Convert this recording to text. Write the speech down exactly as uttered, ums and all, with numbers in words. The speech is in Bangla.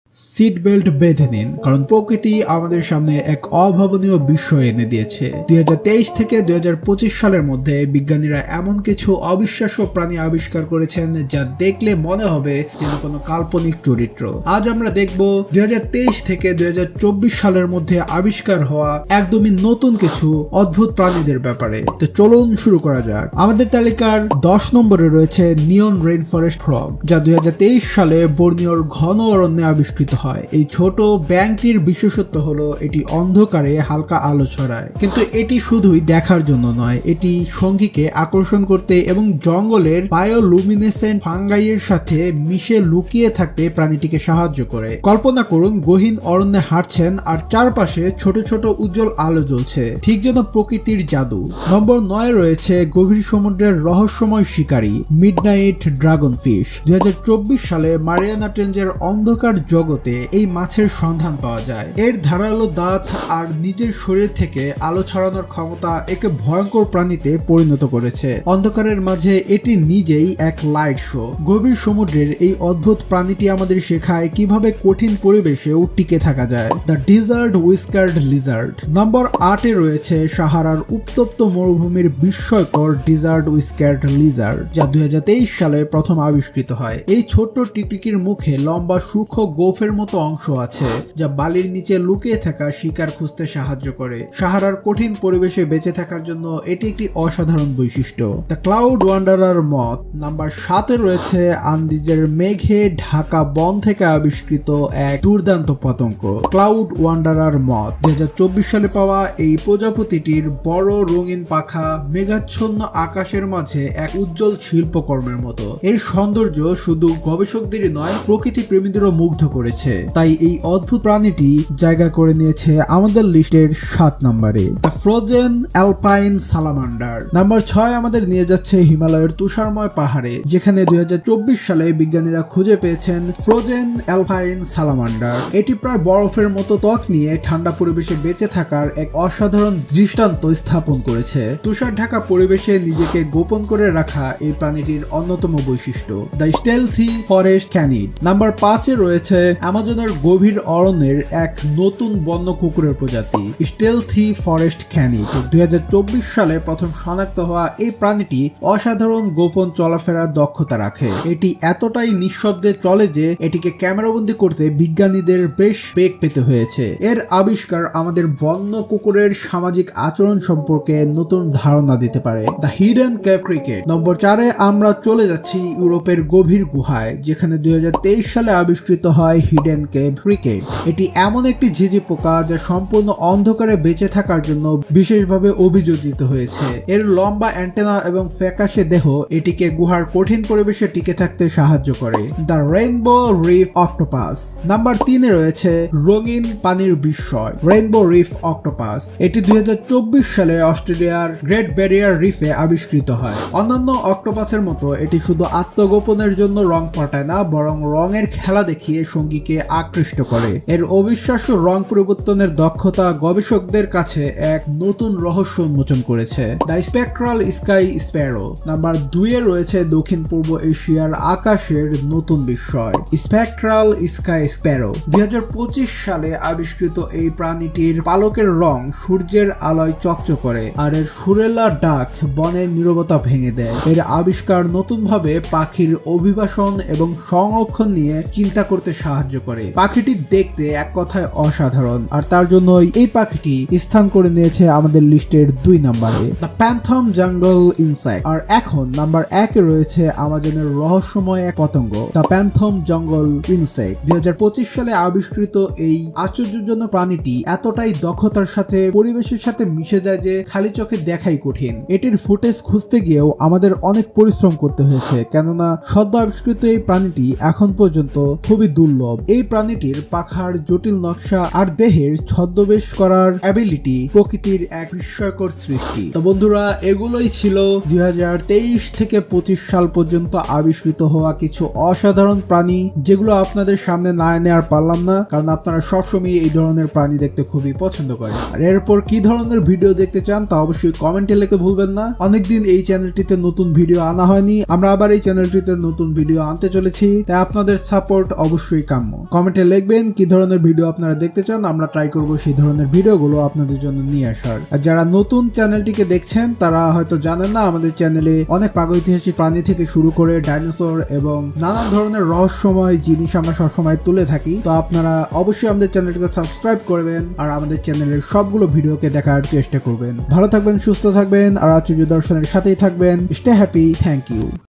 সিট বেল্ট বেঁধে নিন, কারণ প্রকৃতি আমাদের সামনে এক অভাবনীয় বিষয় এনে দিয়েছে। দুই হাজার তেইশ থেকে দুই হাজার পঁচিশ সালের মধ্যে বিজ্ঞানীরা এমন কিছু অবিশ্বাস্য প্রাণী আবিষ্কার করেছেন যা দেখলে মনে হবে যেন কোনো কাল্পনিক চরিত্র। আজ আমরা দেখব দুই হাজার তেইশ থেকে দুই হাজার চব্বিশ সালের মধ্যে আবিষ্কার হওয়া একদমই নতুন কিছু অদ্ভুত প্রাণীদের ব্যাপারে। তো চলুন শুরু করা যাক। আমাদের তালিকার দশ নম্বরে রয়েছে নিয়ন রেইন ফরেস্ট ফ্রগ, যা দুই হাজার তেইশ সালে বর্নিওর ঘন অরণ্যে আবিষ্কৃত হয়। এই ছোট ব্যাঙটির বিশেষত্ব হলো এটি অন্ধকারে হালকা আলো ছড়ায়, কিন্তু এটি শুধুই দেখার জন্য নয়, এটি সঙ্গীকে আকর্ষণ করতে এবং জঙ্গলের বায়োলুমিনেসেন্ট ফাঙ্গাইয়ের সাথে মিশে লুকিয়ে থাকতে প্রাণীটিকে সাহায্য করে। কল্পনা করুন গহীন অরণ্যে হাঁটছেন আর চারপাশে ছোট ছোট উজ্জ্বল আলো জ্বলছে, ঠিক যেন প্রকৃতির জাদু। নম্বর নয় রয়েছে গভীর সমুদ্রের রহস্যময় শিকারী মিডনাইট ড্রাগন ফিশ। দুই হাজার চব্বিশ সালে মারিয়ানা ট্রেঞ্জের অন্ধকার জগতে এই মাছের সন্ধান পাওয়া যায়। এর ধারালো দাঁত আর নিজের শরীর থেকে আলো ছড়ানোর ক্ষমতা একে ভয়ঙ্কর প্রাণীতে পরিণত করেছে। অন্ধকারের মাঝে এটি নিজেই এক লাইট শো। গভীর সমুদ্রের এই অদ্ভুত প্রাণীটি আমাদের শেখায় কিভাবে কঠিন পরিবেশেও টিকে থাকা যায়। The desert whiskered lizard. Number আটে রয়েছে সাহারার উত্তপ্ত মরুভূমির বিস্ময়কর ডিজার্ট উইস্কার্ড লিজার্ড, যা দুই হাজার তেইশ সালে প্রথম আবিষ্কৃত হয়। এই ছোট্ট টিকটিকির মুখে লম্বা সূক্ষ্ম গোফের মতো অংশ আছে, যা বালির নিচে লুকিয়ে থাকা শিকার খুঁজতে সাহায্য করে। সাহারার কঠিন পরিবেশে বেঁচে থাকার জন্য এটি একটি অসাধারণ বৈশিষ্ট্য। The cloud wanderer moth. Number সাতে রয়েছে আন্দিজের মেঘে ঢাকা বন থেকে আবিষ্কৃত এক দুর্দান্ত পতঙ্গ ক্লাউড ওয়ান্ডারার মথ। দুই হাজার চব্বিশ সালে পাওয়া এই প্রজাপতিটির বড় রঙিন পাখা মেঘাচ্ছন্ন আকাশের মাঝে এক উজ্জ্বল শিল্পকর্মের মতো। এর সৌন্দর্য শুধু গবেষকদেরই নয়, প্রকৃতি প্রেমীদেরও মুগ্ধ করেছে। তাই এই অদ্ভুত প্রাণীটি জায়গা করে নিয়েছে আমাদের লিস্টের সাত নম্বরে। The frozen alpine salamander. Number ছয় আমাদের নিয়ে যাচ্ছে হিমালয়ের তুষারময় পাহাড়ে, যেখানে দুই হাজার চব্বিশ সালে বিজ্ঞানীরা খুঁজে পেয়েছেন ফ্রোজেন অ্যালপাইন সালামান্ডার। এটি প্রায় বরফের মতো ত্বক নিয়ে ঠান্ডা পরিবেশে বেঁচে থাকার এক অসাধারণ দৃষ্টান্ত স্থাপন করেছে। তুষার ঢাকা পরিবেশে নিজেকে গোপন করে রাখা এই প্রাণীটির অন্যতম বৈশিষ্ট্য। The stealthy forest canid. Number পাঁচে রয়েছে অ্যামাজনের গভীর অরণ্যের এক নতুন বন্য কুকুরের প্রজাতি স্টেলথি ফরেস্ট ক্যানিড। দুই হাজার চব্বিশ সালে প্রথম শনাক্ত হওয়া এই প্রাণীটি অসাধারণ গোপন চলাফেরার দক্ষতা রাখে। এটি এতটাই নিঃশব্দে চলে যে এটিকে ক্যামেরাবন্দি করতে বিজ্ঞানীদের বেশ বেগ পেতে হয়েছে। এর আবিষ্কার আমাদের বন্য কুকুরের সামাজিক আচরণ সম্পর্কে নতুন ধারণা দিতে পারে। The hidden cave cricket. Number চারে আমরা চলে যাচ্ছি ইউরোপের গভীর গুহায়, যেখানে দুই হাজার তেইশ সালে আবিষ্কৃত হয় হিডেন কেভ ক্রিকেট। এটি এমন একটি ঝিঝি পোকা যা সম্পূর্ণ অন্ধকারে বেঁচে থাকার জন্য বিশেষভাবে অভিযোজিত হয়েছে। এর লম্বা অ্যান্টেনা এবং ফ্যাকাশে দেহ এটিকে গুহার কঠিন পরিবেশে টিকে থাকতে সাহায্য করে। The rainbow reef octopus. Number তিনে রয়েছে রঙিন পানির বিস্ময় রেইনবো রিফ অক্টোপাস। এটি দুই হাজার চব্বিশ সালে অস্ট্রেলিয়ার গ্রেট ব্যারিয়ার রিফে আবিষ্কৃত হয়। অন্যান্য অক্টোপাসের মতো এটি শুধু আত্মগোপনের জন্য রং পাল্টায় না, বরং রঙের খেলা দেখিয়ে সঙ্গীকে আকৃষ্ট করে। এর অবিশ্বাস্য রং পরিবর্তনের দক্ষতা গবেষকদের কাছে এক নতুন রহস্য উন্মোচন করেছে। The spectral sky sparrow. Number দুইয়ে রয়েছে দক্ষিণ পূর্ব এশিয়ার আকাশের নতুন বিস্ময় স্পেকট্রাল স্কাই স্প্যারো। দুই হাজার পঁচিশ সালে আবিষ্কৃত এই প্রাণীটির পালকের রং সূর্যের আলোয় চকচক করে, আর এর সুরেলা ডাক বনের নীরবতা ভেঙে দেয়। এর আবিষ্কার নতুনভাবে পাখির অভিবাসন এবং সংরক্ষণ নিয়ে চিন্তা করতে সাহায্য করে। পাখিটি দেখতে এক কথায় অসাধারণ, আর তার জন্যই এই পাখিটি স্থান করে নিয়েছে আমাদের লিস্টের দুই নম্বরে। The phantom jungle insect. আর এখন নাম্বার একে রয়েছে আমাজনের রহস্যময় এক পতঙ্গ দ্য প্যান্থম জঙ্গল ইনসেক্ট। দুই হাজার পঁচিশ সালে আবিষ্কৃত এই আশ্চর্যজনক প্রাণীটি এতটাই দক্ষতার সাথে পরিবেশের সাথে মিশে যায় যে খালি চোখে দেখাই কঠিন। এটির ফুটেজ খুঁজতে গিয়েও আমাদের অনেক পরিশ্রম করতে হয়েছে, কেননা সদ্য আবিষ্কৃত এই প্রাণীটি এখন পর্যন্ত খুবই দুর্লভ। এই প্রাণীটির পাখার জটিল নকশা আর দেহের ছদ্মবেশ করার অ্যাবিলিটি প্রকৃতির এক বিস্ময়কর সৃষ্টি। তো বন্ধুরা, এগুলোই ছিল দুই হাজার তেইশ থেকে পঁচিশ সাল পর্যন্ত আবিষ্কৃত হওয়া কিছু অসাধারণ প্রাণী, যেগুলো আপনাদের সামনে না এনে আর পারলাম না, কারণ আপনারা সবসময় এই ধরনের প্রাণী দেখতে খুবই পছন্দ করেন। আর এরপর কি ধরনের ভিডিও দেখতে চান তা অবশ্যই কমেন্টে লিখতে ভুলবেন না। অনেকদিন এই চ্যানেলটিতে নতুন ভিডিও আনা হয়নি, আমরা আবার এই চ্যানেলটিতে নতুন ভিডিও আনতে চলেছি, তাই আপনাদের সাপোর্ট অবশ্যই কাম কাম্য। কমেন্টে লিখবেন কি ধরনের ভিডিও আপনারা দেখতে চান, আমরা ট্রাই করব সেই ধরনের ভিডিওগুলো আপনাদের জন্য নিয়ে আসার। আর যারা নতুন চ্যানেলটিকে দেখছেন তারা হয়তো জানেন না আমাদের চ্যানেলে অনেক প্রাগৈতিহাসিক প্রাণী থেকে শুরু করে ডাইনোসর এবং নানান ধরনের রহস্যময় জিনিস আমরা সবসময় তুলে থাকি। তো আপনারা অবশ্যই আমাদের চ্যানেলটিকে সাবস্ক্রাইব করবেন আর আমাদের চ্যানেলের সবগুলো ভিডিওকে দেখার চেষ্টা করবেন। ভালো থাকবেন, সুস্থ থাকবেন আর আচার্য দর্শনের সাথেই থাকবেন। Stay happy, thank you.